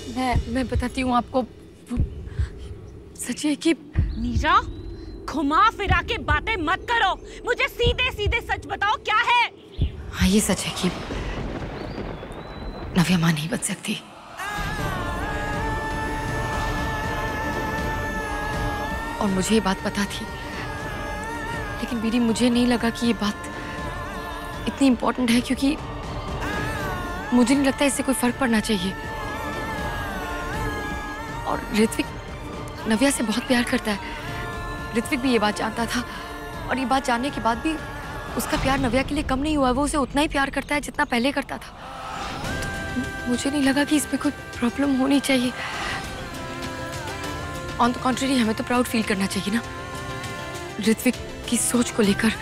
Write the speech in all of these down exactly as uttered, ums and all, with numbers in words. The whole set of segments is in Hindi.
मैं मैं बताती हूँ आपको। सच है कि नीरा, घुमा फिरा के बातें मत करो, मुझे सीधे सीधे सच बताओ क्या है। हाँ, ये सच है कि नव्या माँ नहीं बच सकती। और मुझे ये बात पता थी, लेकिन बीडी मुझे नहीं लगा कि ये बात इतनी इम्पोर्टेंट है, क्योंकि मुझे नहीं लगता इससे कोई फर्क पड़ना चाहिए। और ऋत्विक नव्या से बहुत प्यार करता है। ऋत्विक भी ये बात जानता था, और ये बात जानने के बाद भी उसका प्यार नव्या के लिए कम नहीं हुआ। वो उसे उतना ही प्यार करता है जितना पहले करता था। तो मुझे नहीं लगा कि इसमें कोई प्रॉब्लम होनी चाहिए। ऑन द कॉन्ट्रेरी, हमें तो प्राउड फील करना चाहिए ना ऋत्विक की सोच को लेकर।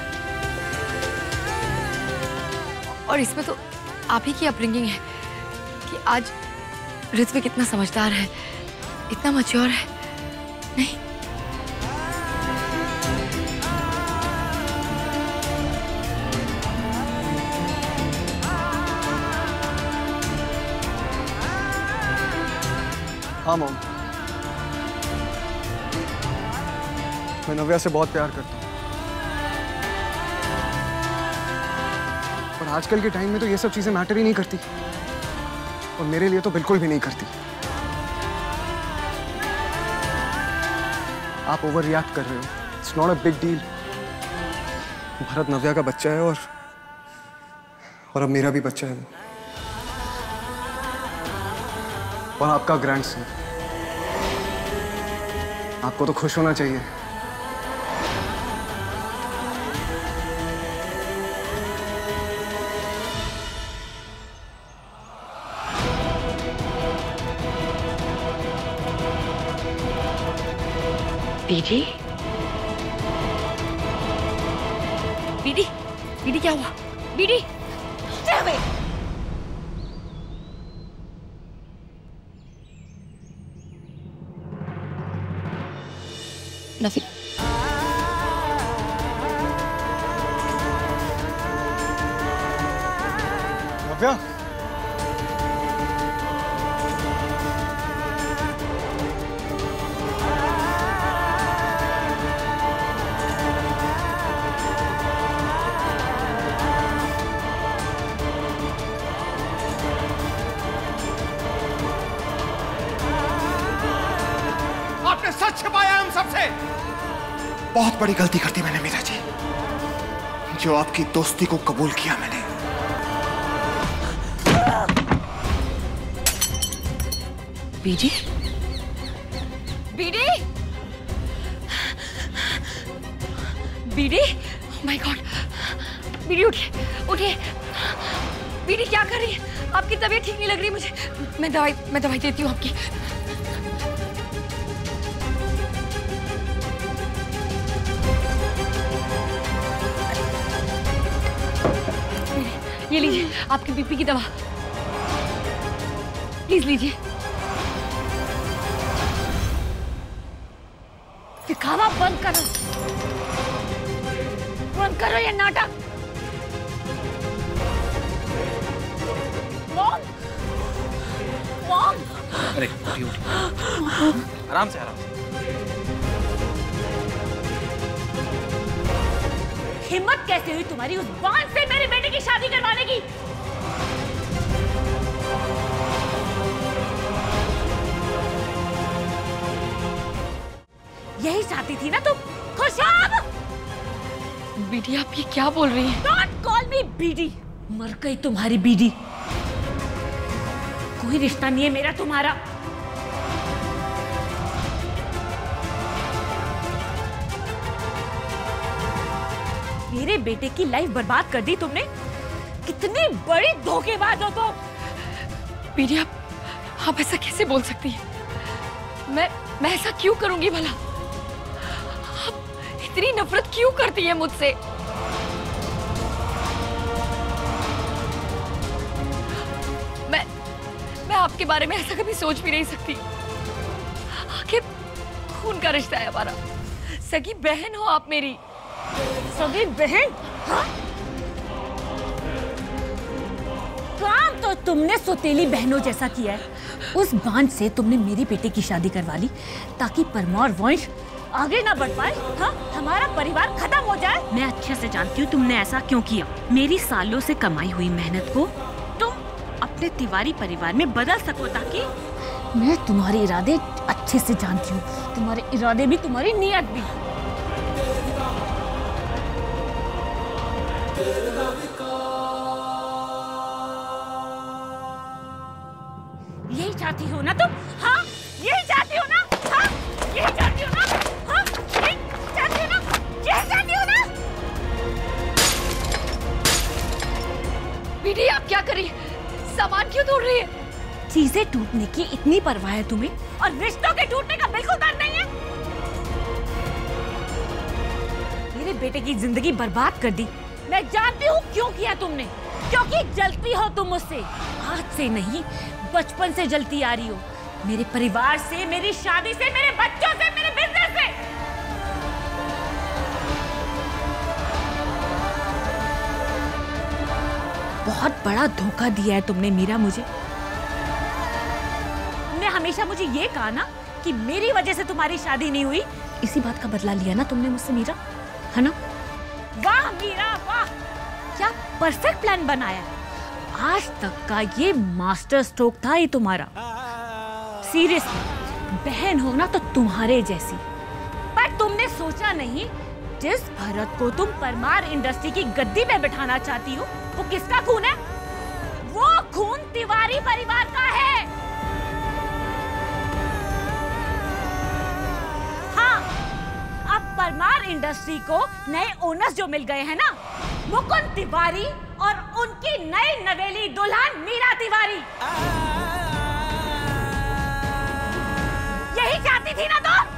और इसमें तो आप ही की अपब्रिंगिंग है कि आज ऋत्विक इतना समझदार है, इतना मैच्योर है। नहीं, हाँ मॉम, मैं नव्या से बहुत प्यार करता हूँ। और आजकल के टाइम में तो ये सब चीजें मैटर ही नहीं करती, और मेरे लिए तो बिल्कुल भी नहीं करती। आप ओवर रिएक्ट कर रहे हो। It's not a big deal. Bharat Navya का बच्चा है, और और अब मेरा भी बच्चा है, और आपका ग्रैंडसन। आपको तो खुश होना चाहिए। बीडी, बीडी, बीडी क्या हुआ? बीडी, नफी, नव्या, आपने सच छिपाया हम सबसे। बहुत बड़ी गलती कर दी मैंने मीरा जी, जो आपकी दोस्ती को कबूल किया मैंने। BD, BD, BD, oh my God, BD उठिए, उठिए। बीडी क्या कर रही है? आपकी तबीयत ठीक नहीं लग रही मुझे। मैं दवाई मैं दवाई देती हूँ आपकी। ये लीजिए आपकी बीपी की दवा, प्लीज लीजिए। दिखावा बंद करो, बंद करो ये नाटक। Mom, mom. अरे उठी उठी, आराम से आराम से। हिम्मत कैसे हुई तुम्हारी उस बांझ से मेरे बेटे की शादी करवाने की? यही चाहती थी ना तुम? खुश हो अब? बीडी, आप ये क्या बोल रही हैं? Don't call me BD. मर गई तुम्हारी बीडी। कोई रिश्ता नहीं है मेरा तुम्हारा। मेरे बेटे की लाइफ बर्बाद कर दी तुमने। कितनी बड़ी धोखेबाज हो तुम। बीडी, आप आप ऐसा कैसे बोल सकती हैं? मैं मैं ऐसा क्यों करूंगी भला? आप इतनी नफरत क्यों करती हैं मुझसे? मैं मैं आपके बारे में ऐसा कभी सोच भी नहीं सकती। आखिर खून का रिश्ता है हमारा। सगी बहन हो आप मेरी। सगी बहन? हाँ? काम तो जो तुमने सौतेली बहनों जैसा किया है, उस बांझ से तुमने मेरी बेटे की शादी करवा ली ताकि परमार वंश आगे ना बढ़ पाए। हाँ, हमारा परिवार खत्म हो जाए। मैं अच्छे से जानती हूँ तुमने ऐसा क्यों किया। मेरी सालों से कमाई हुई मेहनत को तुम अपने तिवारी परिवार में बदल सको ताकि। मैं तुम्हारे इरादे अच्छे से जानती हूँ, तुम्हारे इरादे भी, तुम्हारी नीयत भी। यही चाहती हो ना तुम? हाँ, यही चाहती हो ना? हाँ, यही चाहती हो ना? हाँ, यही चाहती हो ना? यही चाहती हो ना? बीडी, आप क्या कर रही है? सामान क्यों तोड़ रही है? चीजें टूटने की इतनी परवाह है तुम्हें, और रिश्तों के टूटने का बिल्कुल डर नहीं है। मेरे बेटे की जिंदगी बर्बाद कर दी। मैं जानती हूँ क्यों किया तुमने, क्योंकि जलती हो तुम मुझसे। आज से नहीं, बचपन से जलती आ रही हो, मेरे परिवार से, मेरी शादी से, मेरे बच्चों से, मेरे बिजनेस से। बहुत बड़ा धोखा दिया है तुमने मीरा मुझे। तुमने हमेशा मुझे ये कहा ना कि मेरी वजह से तुम्हारी शादी नहीं हुई। इसी बात का बदला लिया ना तुमने मुझसे मीरा, है ना? वाह मीरा वाह, क्या परफेक्ट प्लान बनाया। आज तक का ये मास्टर स्ट्रोक था ये तुम्हारा। सीरियसली, बहन हो ना तो तुम्हारे जैसी। पर तुमने सोचा नहीं, जिस भरत को तुम परमार इंडस्ट्री की गद्दी पे बिठाना चाहती हो, वो किसका खून है? वो खून तिवारी परिवार का है। हाँ, अब परमार इंडस्ट्री को नए ओनर्स जो मिल गए हैं ना, मुकुंद तिवारी और उनकी नई नवेली दुल्हन मीरा तिवारी। यही चाहती थी ना तुम?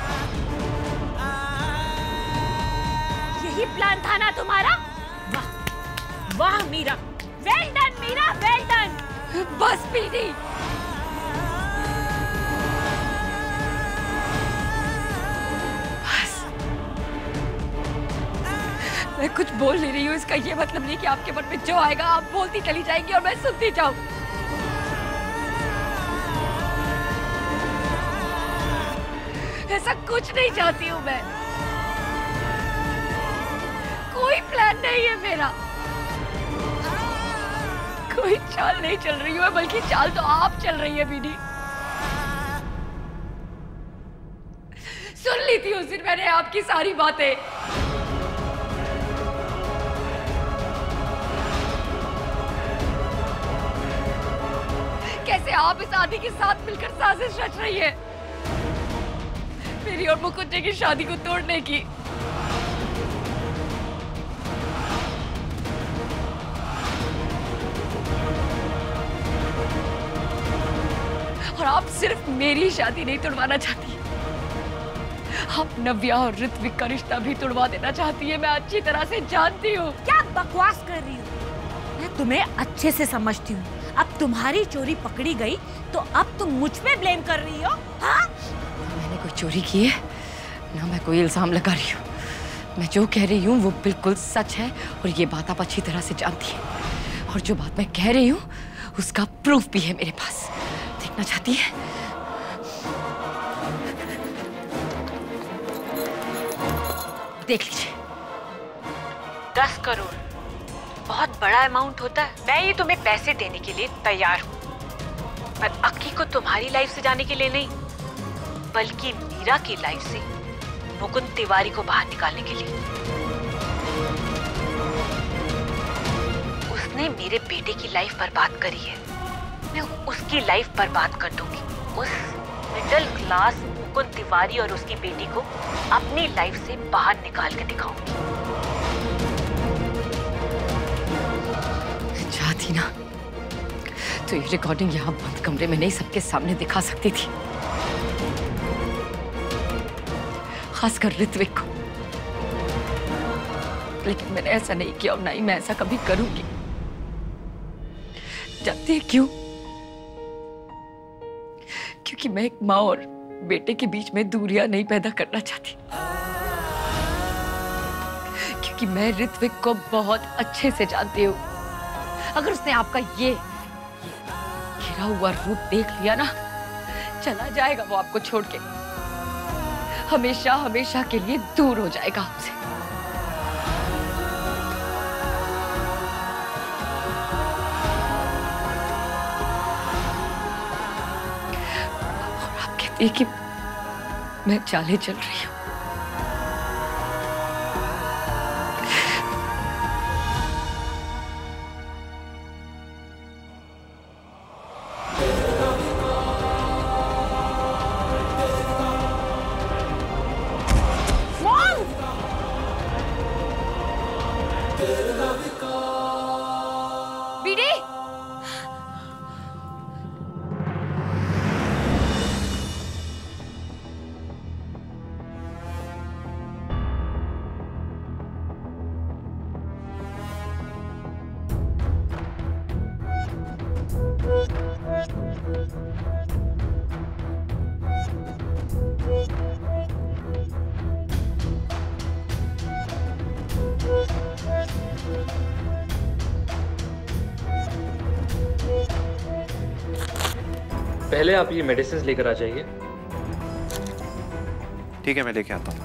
यही प्लान था ना तुम्हारा? वाह वाह Meera, well done Meera, well done. बस बीडी, मैं कुछ बोल नहीं रही हूँ, इसका ये मतलब नहीं कि आपके मन में जो आएगा आप बोलती चली जाएंगी और मैं सुनती जाऊं। ऐसा कुछ नहीं चाहती हूँ मैं। कोई प्लान नहीं है मेरा, कोई चाल नहीं चल रही हूँ, बल्कि चाल तो आप चल रही है बीडी। सुन ली थी उस दिन मैंने आपकी सारी बातें। कैसे आप इस आदि के साथ मिलकर साजिश रच रही है मेरी और मुकुंद जी की शादी को तोड़ने की। और आप सिर्फ मेरी शादी नहीं तोड़वाना चाहती, आप नव्या और ऋत्विक का रिश्ता भी तोड़वा देना चाहती है। मैं अच्छी तरह से जानती हूँ। क्या बकवास कर रही हो? मैं तुम्हें अच्छे से समझती हूँ। अब तुम्हारी चोरी पकड़ी गई तो अब तुम मुझ पे ब्लेम कर रही हो? हाँ? मैंने कोई चोरी की है ना, मैं कोई इल्जाम लगा रही हूँ। मैं जो कह रही हूँ वो बिल्कुल सच है और ये बात आप अच्छी तरह से जानती हैं। और जो बात मैं कह रही हूँ उसका प्रूफ भी है मेरे पास। देखना चाहती है? देख लीजिए। दस करोड़ बहुत बड़ा अमाउंट होता है। मैं ये तुम्हें पैसे देने के लिए तैयार हूँ, पर अक्की को तुम्हारी लाइफ से जाने के लिए नहीं, बल्कि मीरा की लाइफ से मुकुंद तिवारी को बाहर निकालने के लिए। उसने मेरे बेटे की लाइफ बर्बाद करी है, मैं उसकी लाइफ बर्बाद कर दूंगी। उस मिडिल क्लास मुकुंद तिवारी और उसकी बेटी को अपनी लाइफ से बाहर निकाल के दिखाऊंगी। चाहती ना तो ये रिकॉर्डिंग यहाँ बंद कमरे में नहीं सबके सामने दिखा सकती थी, खासकर ऋत्विक को। लेकिन मैंने ऐसा नहीं किया और ना ही मैं ऐसा कभी करूंगी। जानते हैं क्यों? क्योंकि मैं एक माँ और बेटे के बीच में दूरियां नहीं पैदा करना चाहती। क्योंकि मैं ऋत्विक को बहुत अच्छे से जानती हूँ। अगर उसने आपका ये गिरा हुआ रूप देख लिया ना, चला जाएगा वो आपको छोड़ के, हमेशा हमेशा के लिए दूर हो जाएगा आपसे। और आप कहते हैं कि मैं चाले चल रही हूँ। बीडी, पहले आप ये मेडिसिन लेकर आ जाइए। ठीक है, मैं लेके आता हूँ।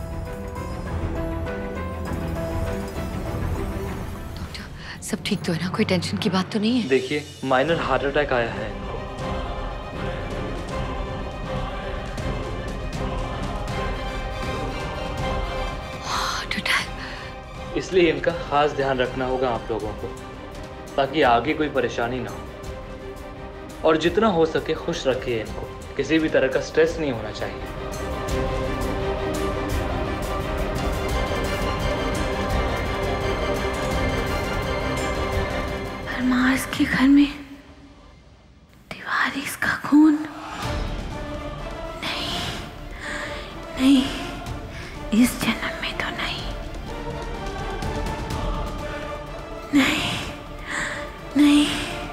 डॉक्टर सब ठीक तो है ना? कोई टेंशन की बात तो नहीं है? देखिए, माइनर हार्ट अटैक आया है इनको। Heart attack? इसलिए इनका खास ध्यान रखना होगा आप लोगों को, ताकि आगे कोई परेशानी ना हो। और जितना हो सके खुश रखिए इनको, किसी भी तरह का स्ट्रेस नहीं होना चाहिए। परमार्स के घर में तिवारीज का खून? नहीं नहीं, इस जन्म में तो नहीं। नहीं नहीं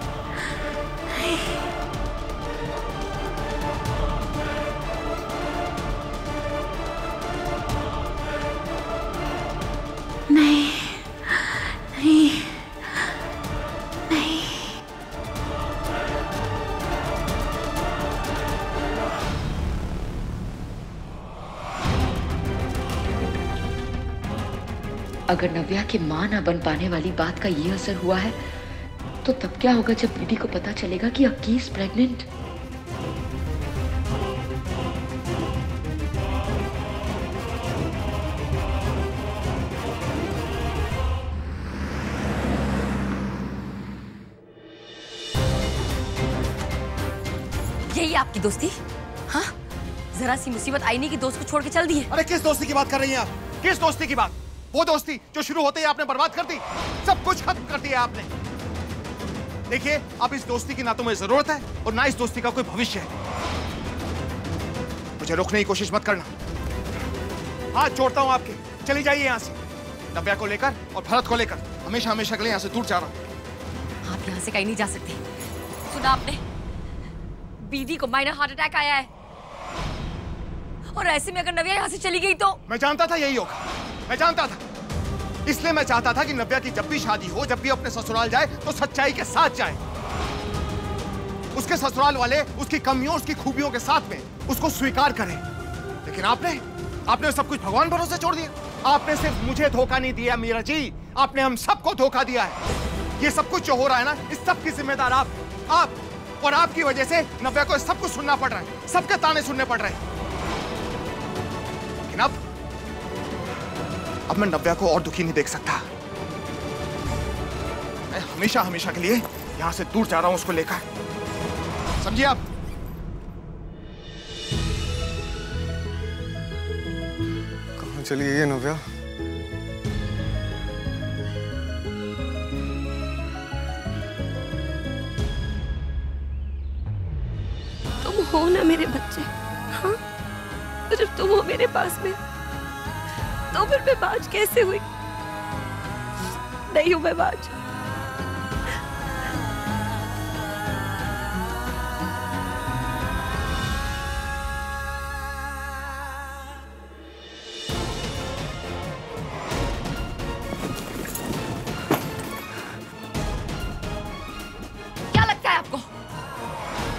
नहीं नहीं नहीं। अगर नव्या की मां ना बन पाने वाली बात का ये असर हुआ है, तो तब क्या होगा जब बीडी को पता चलेगा कि अक्की इज प्रेग्नेंट? यही आपकी दोस्ती? हाँ, जरा सी मुसीबत आई नहीं कि दोस्त को छोड़ के चल दिए। अरे किस दोस्ती की बात कर रही हैं आप? किस दोस्ती की बात? वो दोस्ती जो शुरू होते ही आपने बर्बाद कर दी, सब कुछ खत्म कर दिया आपने। देखिए, अब इस दोस्ती की ना तो मुझे जरूरत है और ना इस दोस्ती का कोई भविष्य है। मुझे रोकने की कोशिश मत करना। हाथ जोड़ता हूं आपके, चली जाइए यहाँ से। नव्या को लेकर और भरत को लेकर हमेशा हमेशा के लिए यहाँ से दूर जा रहा हूँ। आप यहाँ से कहीं नहीं जा सकते। सुना आपने? बीडी को माइनर हार्ट अटैक आया है, और ऐसे में अगर नव्या यहाँ से चली गई तो? मैं जानता था यही होगा, मैं जानता था। इसलिए मैं चाहता था कि नव्या की जब भी शादी हो, जब भी अपने ससुराल जाए, तो सच्चाई के साथ जाए। उसके ससुराल वाले उसकी कमियों, उसकी खूबियों के साथ में उसको स्वीकार करें। लेकिन आपने आपने सब कुछ भगवान भरोसे छोड़ दिया। आपने सिर्फ मुझे धोखा नहीं दिया मीरा जी, आपने हम सबको धोखा दिया है। ये सब कुछ जो हो रहा है ना, इस सब की जिम्मेदार आप आप और आपकी वजह से नव्या को सब कुछ सुनना पड़ रहा है, सबके ताने सुनने पड़ रहे हैं। लेकिन अब अब मैं नव्या को और दुखी नहीं देख सकता। मैं हमेशा हमेशा के लिए यहां से दूर जा रहा हूं उसको लेकर, समझिए आप? कहां चली गई है नव्या? तुम हो ना मेरे बच्चे, हाँ? तो जब तुम हो मेरे पास में, तो फिर मैं बाज कैसे हुई? नहीं हूं मैं बाज। क्या लगता है आपको?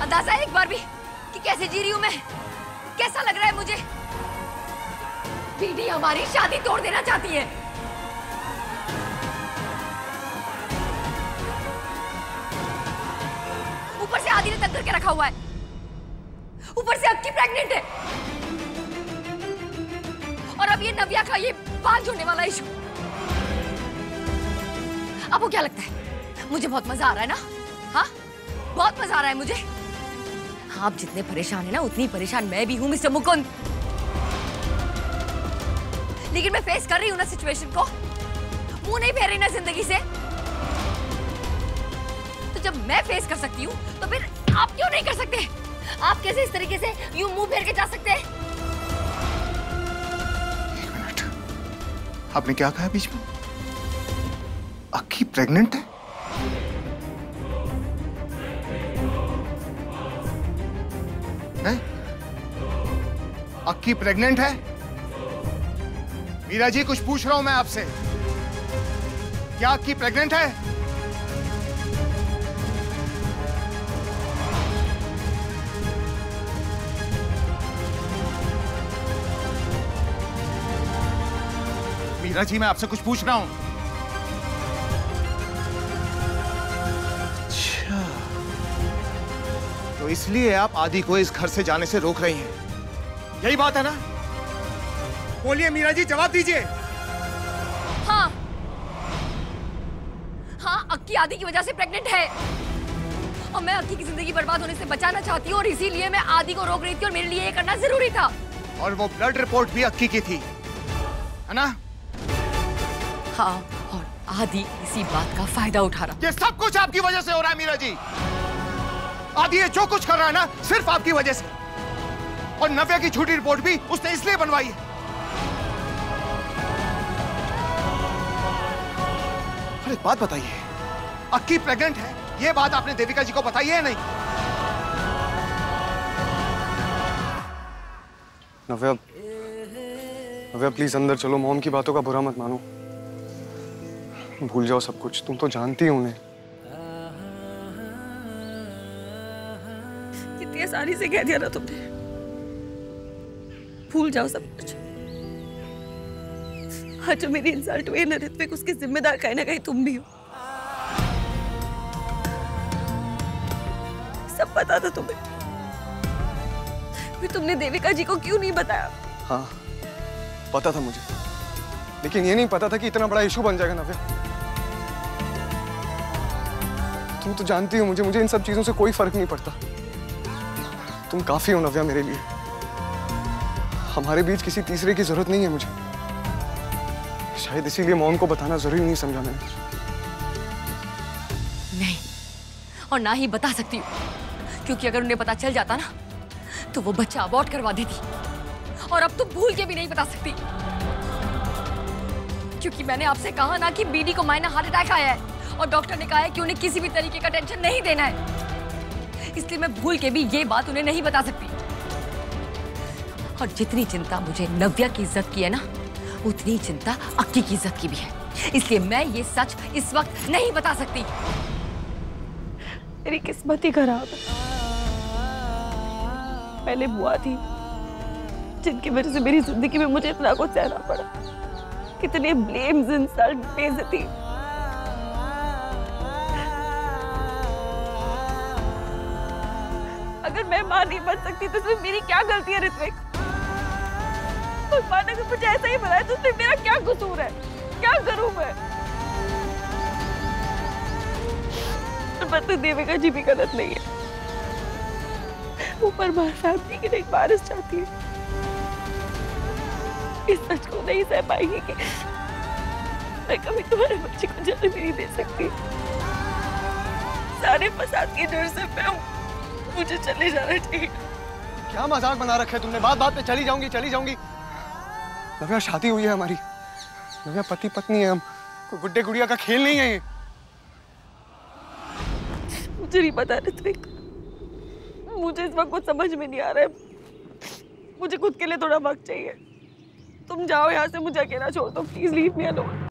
अंदाजा है एक बार भी कि कैसे जी रही हूं मैं? कैसा लग रहा है मुझे? बीडी हमारी शादी तोड़ देना चाहती है। ऊपर से आदि ने तंग करके रखा हुआ है, ऊपर से अक्की प्रेग्नेंट है, और अब ये नव्या का ये बाल जोड़ने वाला इशू। आपको क्या लगता है मुझे बहुत मजा आ रहा है ना? हाँ, बहुत मजा आ रहा है मुझे। आप जितने परेशान है ना उतनी परेशान मैं भी हूं मिस्टर मुकुंद। लेकिन मैं फेस कर रही हूं ना सिचुएशन को, मुंह नहीं फेर रही ना जिंदगी से। तो जब मैं फेस कर सकती हूँ तो फिर आप क्यों नहीं कर सकते? आप कैसे इस तरीके से यूं मुंह फेर के जा सकते हैं? एक मिनट, आपने क्या कहा बीच में? अक्की प्रेग्नेंट है? है? अक्की प्रेग्नेंट है? मीरा जी कुछ पूछ रहा हूं मैं आपसे, क्या अक्की प्रेग्नेंट है? मीरा जी मैं आपसे कुछ पूछ रहा हूं। अच्छा, तो इसलिए आप आदि को इस घर से जाने से रोक रही हैं, यही बात है ना? बोलिए मीरा जी, जवाब दीजिए। हाँ, हाँ, अक्की आदि की वजह से प्रेग्नेंट है और मैं अक्की की जिंदगी बर्बाद होने से बचाना चाहती हूँ और इसीलिए मैं आदि को रोक रही थी और मेरे लिए ये करना जरूरी था। और वो ब्लड रिपोर्ट भी अक्की की थी, है ना? हाँ, और आदि इसी बात का फायदा उठा रहा। ये सब कुछ आपकी वजह से हो रहा है मीरा जी। आदि ये जो कुछ कर रहा है ना सिर्फ आपकी वजह से, और नव्या की झूठी रिपोर्ट भी उसने इसलिए बनवाई है। और एक बात बताइए, अक्की प्रेग्नेंट है ये बात आपने देविका जी को बताई है या नहीं? नव्या, नव्या प्लीज अंदर चलो, मॉम की बातों का बुरा मत मानो, भूल जाओ सब कुछ, तुम तो जानती हो उन्हें। कितनी आसानी से कह दिया ना तुमने, भूल जाओ सब कुछ। आज जो मेरी इंसल्ट हुई है ना ऋत्विक, उसकी जिम्मेदार कहीं ना कहीं तुम भी हो। सब पता था तुम्हें, फिर तुमने देविका जी को क्यों नहीं बताया? हाँ पता था मुझे, लेकिन ये नहीं पता था कि इतना बड़ा इशू बन जाएगा नव्या। तुम तो जानती हो मुझे मुझे इन सब चीजों से कोई फर्क नहीं पड़ता। तुम काफी हो नव्या मेरे लिए, हमारे बीच किसी तीसरे की जरूरत नहीं है मुझे। शायद इसीलिए मॉम को बताना जरूरी नहीं समझा मैंने। नहीं, और ना ही बता सकती हूँ, क्योंकि अगर उन्हें पता चल जाता ना तो वो बच्चा अबॉर्ट करवा देती, और अब तो भूल के भी नहीं बता सकती, क्योंकि मैंने आपसे कहा ना कि बीडी को माइनर हार्ट अटैक आया है और डॉक्टर ने कहा है कि उन्हें किसी भी तरीके का टेंशन नहीं देना है। इसलिए मैं भूल के भी ये बात उन्हें नहीं बता सकती। और जितनी चिंता मुझे नव्या की इज्जत की है ना, उतनी चिंता अक्की की इज्जत की भी है। इसलिए मैं ये सच इस वक्त नहीं बता सकती। मेरी किस्मत ही खराब है। पहले बुआ थी जिनकी वजह से मेरी जिंदगी में मुझे इतना कुछ सहना पड़ा, कितने ब्लेम्स, इंसल्ट, बेइज्जती। अगर मैं मां नहीं बन सकती तो इसमें मेरी क्या गलती है ऋत्विक? भगवान ने अगर मुझे ऐसा ही बनाया तो उसमें मेरा क्या कसूर है? क्या करूं मैं? मतलब देविका जी भी गलत नहीं है, ऊपर बाहर फैमिली की एक बारिश चाहती है। इस सच को नहीं सह पाएगी कि मैं कभी तुम्हारे बच्चे को जन्म नहीं दे सकती। सारे फसाद की जड़ से मैं मुझे चले जाना चाहिए। क्या मजाक बना रखा है तुमने? बात बात पे चली जाऊंगी चली जाऊंगी। नव्या शादी हुई है हमारी, नव्या पति पत्नी है हम, कोई गुड्डे गुड़िया का खेल नहीं है ये। मुझे नहीं पता ऋत्विक, मुझे इस वक्त कुछ समझ में नहीं आ रहा है। मुझे खुद के लिए थोड़ा वक्त चाहिए। तुम जाओ यहाँ से, मुझे अकेला छोड़ दो प्लीज, लीव मी अलोन।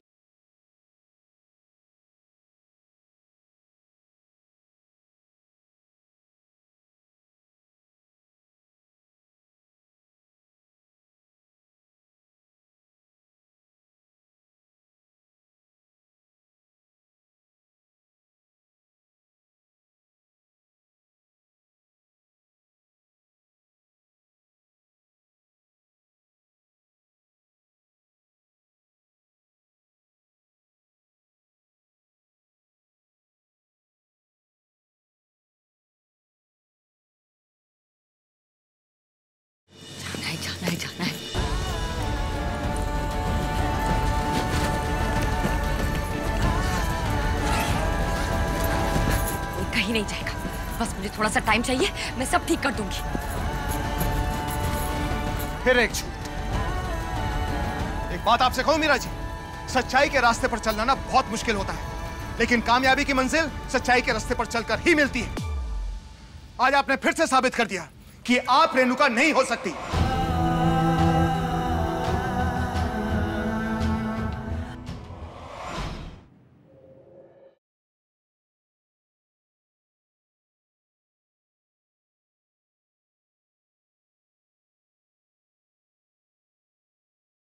कहीं नहीं जाएगा। बस मुझे थोड़ा सा टाइम चाहिए, मैं सब ठीक कर दूंगी। फिर एक झूठ। एक बात आपसे कहूं मीरा जी, सच्चाई के रास्ते पर चलना ना बहुत मुश्किल होता है, लेकिन कामयाबी की मंजिल सच्चाई के रास्ते पर चलकर ही मिलती है। आज आपने फिर से साबित कर दिया कि आप रेणुका नहीं हो सकती।